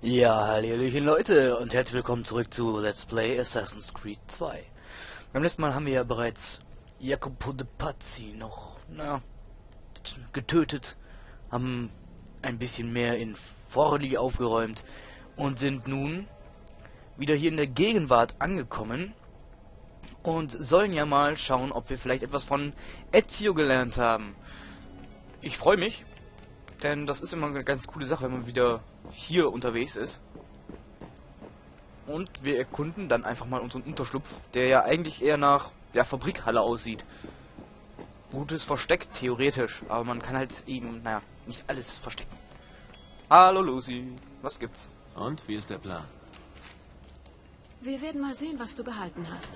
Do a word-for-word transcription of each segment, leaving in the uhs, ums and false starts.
Ja, hallöchen Leute und herzlich willkommen zurück zu Let's Play Assassin's Creed zwei. Beim letzten Mal haben wir ja bereits Jacopo de Pazzi noch, na, getötet, haben ein bisschen mehr in Forli aufgeräumt und sind nun wieder hier in der Gegenwart angekommen und sollen ja mal schauen, ob wir vielleicht etwas von Ezio gelernt haben. Ich freue mich, denn das ist immer eine ganz coole Sache, wenn man wieder hier unterwegs ist. Und wir erkunden dann einfach mal unseren Unterschlupf, der ja eigentlich eher nach ja, Fabrikhalle aussieht. Gutes Versteck, theoretisch, aber man kann halt eben, naja, nicht alles verstecken. Hallo Lucy, was gibt's? Und, wie ist der Plan? Wir werden mal sehen, was du behalten hast.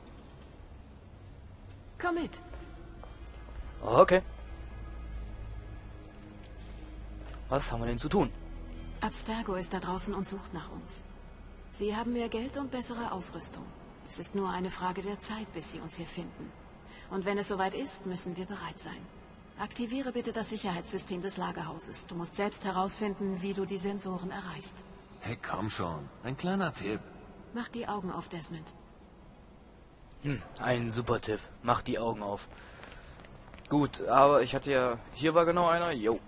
Komm mit. Okay. Was haben wir denn zu tun? Abstergo ist da draußen und sucht nach uns. Sie haben mehr Geld und bessere Ausrüstung. Es ist nur eine Frage der Zeit, bis sie uns hier finden. Und wenn es soweit ist, müssen wir bereit sein. Aktiviere bitte das Sicherheitssystem des Lagerhauses. Du musst selbst herausfinden, wie du die Sensoren erreichst. Hey, komm schon. Ein kleiner Tipp. Mach die Augen auf, Desmond. Hm, ein super Tipp. Mach die Augen auf. Gut, aber ich hatte ja... Hier war genau einer. Jo.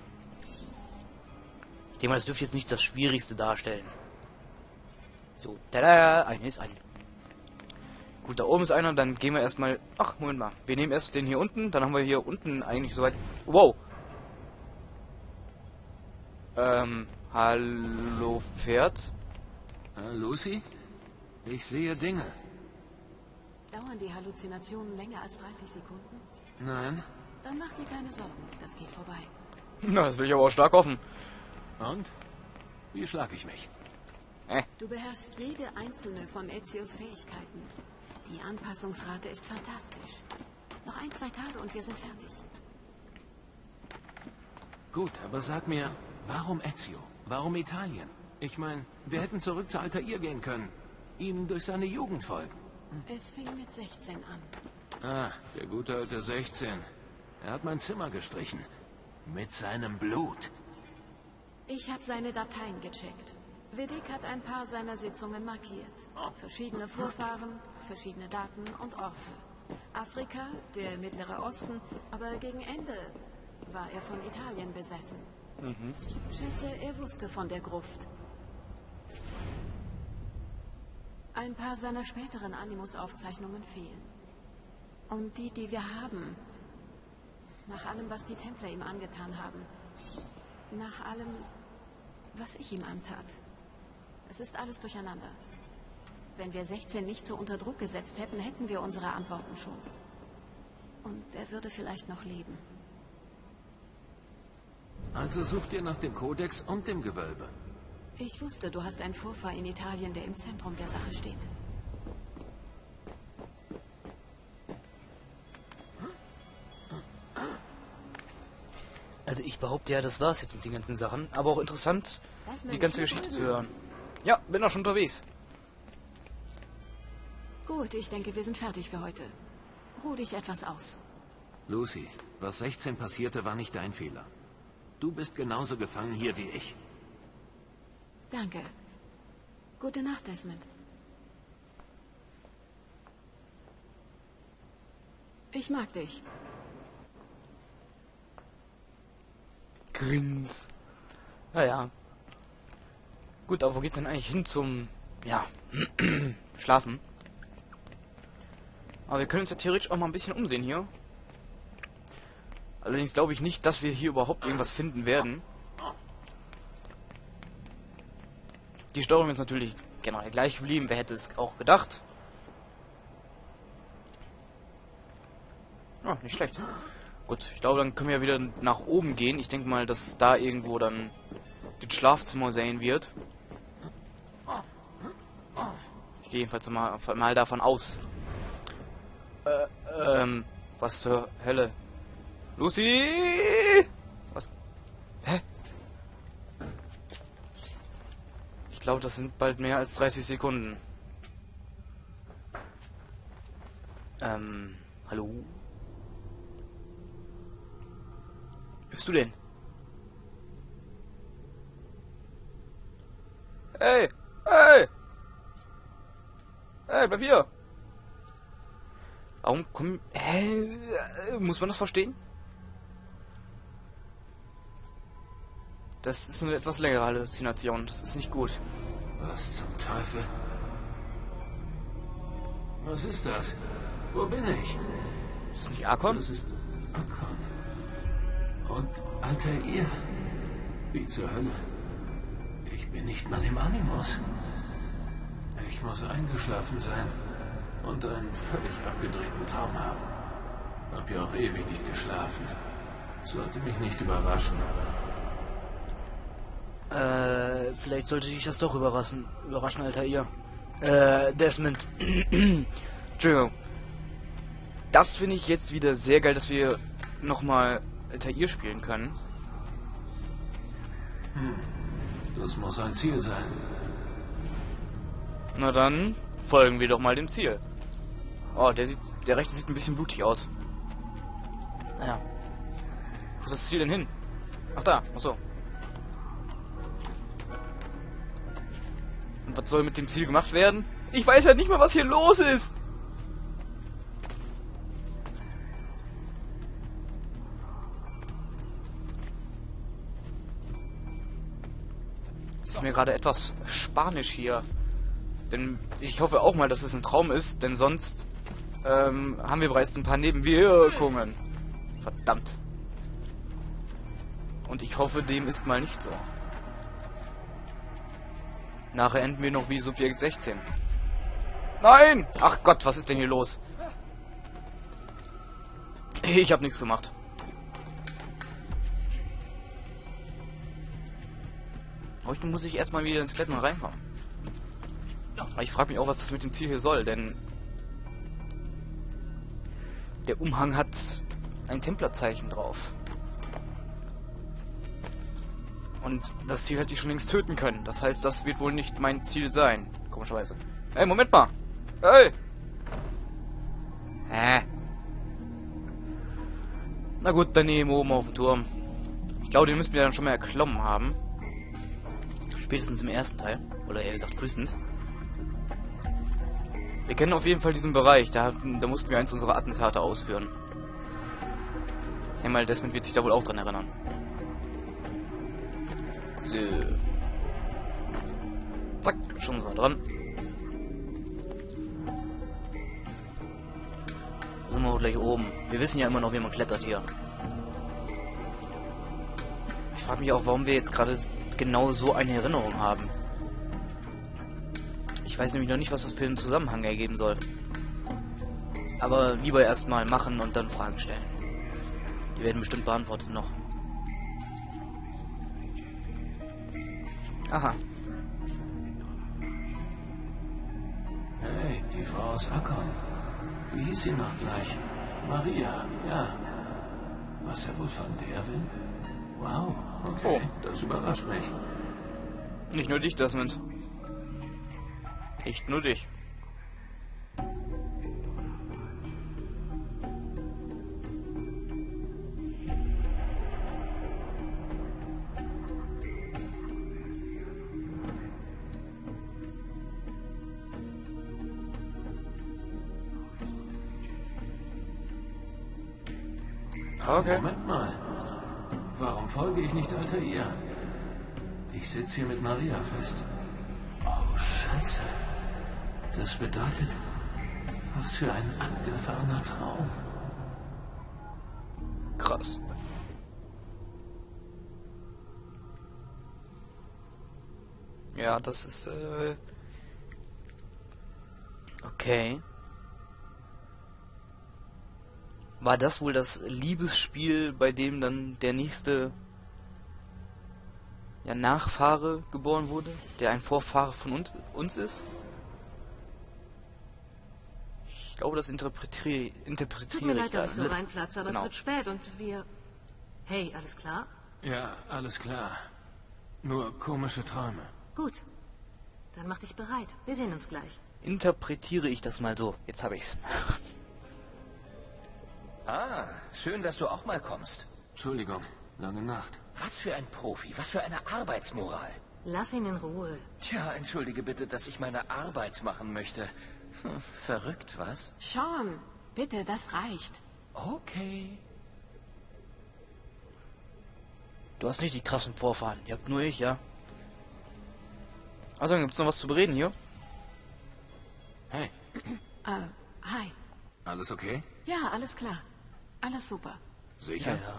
Ich denke mal, das dürfte jetzt nicht das Schwierigste darstellen. So, tada, einer ist ein. Gut, da oben ist einer, dann gehen wir erstmal... Ach, Moment mal. Wir nehmen erst den hier unten, dann haben wir hier unten eigentlich soweit... Wow. Ähm, hallo Pferd? Äh, Lucy? Ich sehe Dinge. Dauern die Halluzinationen länger als dreißig Sekunden? Nein. Dann mach dir keine Sorgen, das geht vorbei. Na, das will ich aber auch stark hoffen. Und? Wie schlage ich mich? Äh. Du beherrschst jede einzelne von Ezios Fähigkeiten. Die Anpassungsrate ist fantastisch. Noch ein, zwei Tage und wir sind fertig. Gut, aber sag mir, warum Ezio? Warum Italien? Ich meine, wir hätten zurück zu Altair gehen können. Ihm durch seine Jugend folgen. Es fing mit sechzehn an. Ah, der gute alte sechzehn. Er hat mein Zimmer gestrichen. Mit seinem Blut. Ich habe seine Dateien gecheckt. Vidic hat ein paar seiner Sitzungen markiert. Verschiedene Vorfahren, verschiedene Daten und Orte. Afrika, der Mittlere Osten, aber gegen Ende war er von Italien besessen. Mhm. Schätze, er wusste von der Gruft. Ein paar seiner späteren Animus-Aufzeichnungen fehlen. Und die, die wir haben, nach allem, was die Templer ihm angetan haben, nach allem, was ich ihm antat. Es ist alles durcheinander. Wenn wir sechzehn nicht so unter Druck gesetzt hätten, hätten wir unsere Antworten schon. Und er würde vielleicht noch leben. Also sucht ihr nach dem Kodex und dem Gewölbe. Ich wusste, du hast einen Vorfahr in Italien, der im Zentrum der Sache steht. Also ich behaupte ja, das war's jetzt mit den ganzen Sachen. Aber auch interessant, die ganze Geschichte zu hören. Ja, bin auch schon unterwegs. Gut, ich denke, wir sind fertig für heute. Ruh dich etwas aus. Lucy, was sechzehn passierte, war nicht dein Fehler. Du bist genauso gefangen hier wie ich. Danke. Gute Nacht, Desmond. Ich mag dich. Grins. Naja. Gut, aber wo geht's denn eigentlich hin zum... Ja, Schlafen? Aber wir können uns ja theoretisch auch mal ein bisschen umsehen hier. Allerdings glaube ich nicht, dass wir hier überhaupt irgendwas finden werden. Die Steuerung ist natürlich generell gleich geblieben. Wer hätte es auch gedacht? Ah, nicht schlecht. Gut, ich glaube, dann können wir wieder nach oben gehen. Ich denke mal, dass da irgendwo dann das Schlafzimmer sein wird. Ich gehe jedenfalls mal, mal davon aus. Äh, ähm, was zur Hölle? Lucy! Was? Hä? Ich glaube, das sind bald mehr als dreißig Sekunden. Ähm, hallo? Bist du denn? Ey! Ey! Ey, bleib hier! Warum kommen... Hä? Muss man das verstehen? Das ist eine etwas längere Halluzination. Das ist nicht gut. Was zum Teufel? Was ist das? Wo bin ich? Ist das nicht Archon? Das ist Archon. Und Altair. Wie zur Hölle? Ich bin nicht mal im Animus. Ich muss eingeschlafen sein und einen völlig abgedrehten Traum haben. Hab ja auch ewig nicht geschlafen. Sollte mich nicht überraschen. Äh, vielleicht sollte dich das doch überraschen, überraschen, Altair. Äh, Desmond. Entschuldigung. Das finde ich jetzt wieder sehr geil, dass wir nochmal Altair spielen können. Hm. Das muss ein Ziel sein. Na dann, folgen wir doch mal dem Ziel. Oh, der sieht, der rechte sieht ein bisschen blutig aus. Naja. Wo ist das Ziel denn hin? Ach da, achso. Und was soll mit dem Ziel gemacht werden? Ich weiß ja nicht mal, was hier los ist! Es ist mir gerade etwas spanisch hier. Denn ich hoffe auch mal, dass es ein Traum ist, denn sonst ähm, haben wir bereits ein paar Nebenwirkungen. Verdammt. Und ich hoffe, dem ist mal nicht so. Nachher enden wir noch wie Subjekt sechzehn. Nein! Ach Gott, was ist denn hier los? Ich habe nichts gemacht. Heute muss ich erstmal wieder ins Klettern reinkommen. Aber ich frage mich auch, was das mit dem Ziel hier soll, denn der Umhang hat ein Templerzeichen drauf. Und das Ziel hätte ich schon längst töten können. Das heißt, das wird wohl nicht mein Ziel sein. Komischerweise. Hey, Moment mal! Hey! Hä? Na gut, daneben oben auf dem Turm. Ich glaube, den müssen wir dann schon mal erklommen haben. Spätestens im ersten Teil. Oder eher gesagt, frühestens. Wir kennen auf jeden Fall diesen Bereich. Da, da mussten wir eins unserer Attentate ausführen. Ich denke mal, Desmond wird sich da wohl auch dran erinnern. So. Zack, schon sind wir dran. Da sind wir auch gleich oben. Wir wissen ja immer noch, wie man klettert hier. Ich frage mich auch, warum wir jetzt gerade genau so eine Erinnerung haben. Ich weiß nämlich noch nicht, was das für einen Zusammenhang ergeben soll. Aber lieber erstmal machen und dann Fragen stellen. Die werden bestimmt beantwortet noch. Aha. Hey, die Frau aus Archon. Wie hieß sie noch gleich? Maria, ja. Was er wohl von der will? Wow, okay, oh. Das überrascht mich. Nicht nur dich, Desmond. Nicht nur dich. Okay. Moment mal. Warum folge ich nicht Altair? Ich sitze hier mit Maria fest. Oh, Scheiße. Das bedeutet, was für ein abgefahrener Traum. Krass. Ja, das ist, äh... okay. War das wohl das Liebesspiel, bei dem dann der nächste ja, Nachfahre geboren wurde, der ein Vorfahre von uns, uns ist? Ich glaube, das interpretiere, interpretiere Tut mir leid, ich dass ich so gerade. reinplatze, aber Genau. es wird spät und wir... Hey, alles klar? Ja, alles klar. Nur komische Träume. Gut. Dann mach dich bereit. Wir sehen uns gleich. Interpretiere ich das mal so. Jetzt habe ich's. Ah, schön, dass du auch mal kommst. Entschuldigung, lange Nacht. Was für ein Profi, was für eine Arbeitsmoral. Lass ihn in Ruhe. Tja, entschuldige bitte, dass ich meine Arbeit machen möchte. Hm, verrückt, was? Sean, bitte, das reicht. Okay. Du hast nicht die krassen Vorfahren. Ihr habt nur ich, ja? Also, gibt's noch was zu bereden hier? Hey, Äh, hi. alles okay? Ja, alles klar. Alles super. Sicher? Ja, ja.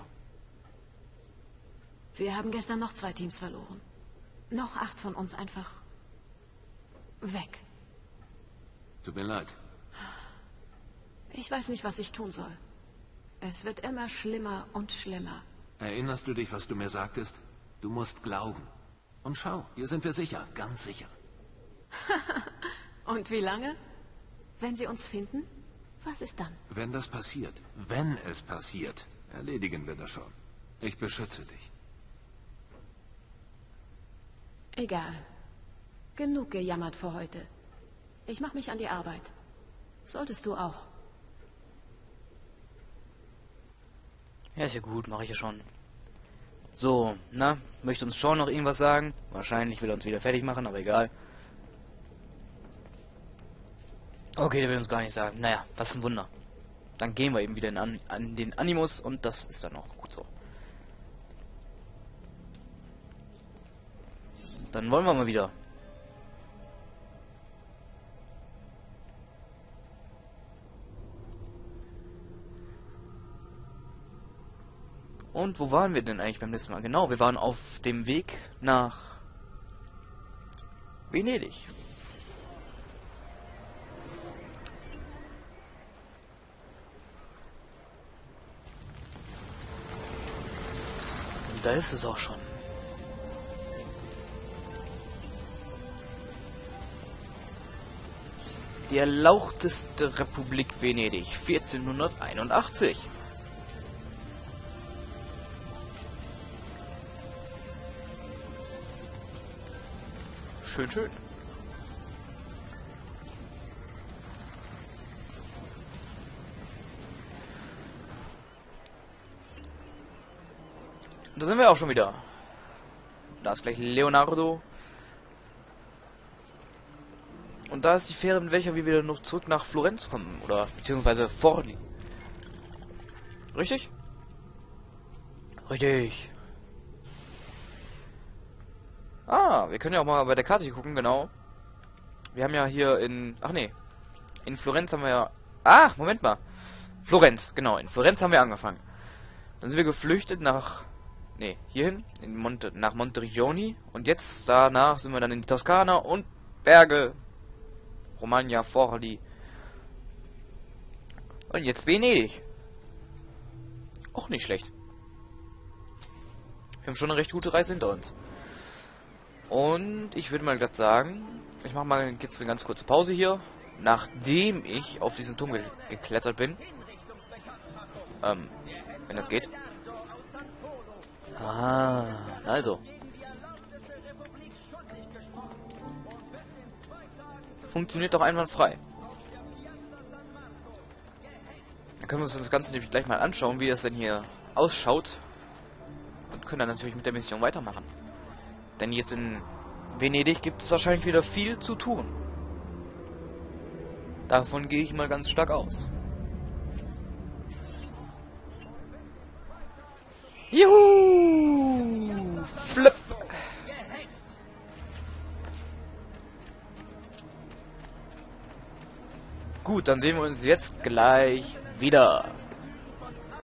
Wir haben gestern noch zwei Teams verloren. Noch acht von uns einfach weg. Tut mir leid. Ich weiß nicht, was ich tun soll. Es wird immer schlimmer und schlimmer. Erinnerst du dich, was du mir sagtest? Du musst glauben. Und schau, hier sind wir sicher, ganz sicher. Und wie lange? Wenn sie uns finden, was ist dann? Wenn das passiert, wenn es passiert, erledigen wir das schon. Ich beschütze dich. Egal. Genug gejammert für heute. Ich mache mich an die Arbeit. Solltest du auch. Ja, ist ja gut, mache ich ja schon. So, na, möchte uns Sean noch irgendwas sagen? Wahrscheinlich will er uns wieder fertig machen, aber egal. Okay, der will uns gar nicht sagen. Naja, was ein Wunder. Dann gehen wir eben wieder in an, an den Animus und das ist dann auch gut so. Dann wollen wir mal wieder. Und wo waren wir denn eigentlich beim letzten Mal? Genau, wir waren auf dem Weg nach Venedig. Und da ist es auch schon. Die erlauchteste Republik Venedig, vierzehnhunderteinundachtzig. Schön, schön. Da sind wir auch schon wieder. Da ist gleich Leonardo. Und da ist die Fähre, mit welcher wir wieder noch zurück nach Florenz kommen. Oder beziehungsweise Forli. Richtig? Richtig. Ah, wir können ja auch mal bei der Karte hier gucken, genau. Wir haben ja hier in... Ach nee. In Florenz haben wir ja... Ah, Moment mal. Florenz, genau. In Florenz haben wir angefangen. Dann sind wir geflüchtet nach... Nee, hierhin. In Monte, nach Monteriggioni. Und jetzt danach sind wir dann in die Toskana und Berge. Romagna, Forli. Und jetzt Venedig. Auch nicht schlecht. Wir haben schon eine recht gute Reise hinter uns. Und ich würde mal gerade sagen, ich mache mal jetzt eine ganz kurze Pause hier, nachdem ich auf diesen Turm ge geklettert bin. Ähm, wenn das geht. Ah, also. Funktioniert doch einwandfrei. Dann können wir uns das Ganze nämlich gleich mal anschauen, wie das denn hier ausschaut. Und können dann natürlich mit der Mission weitermachen. Denn jetzt in Venedig gibt es wahrscheinlich wieder viel zu tun. Davon gehe ich mal ganz stark aus. Juhu! Flip! Gut, dann sehen wir uns jetzt gleich wieder.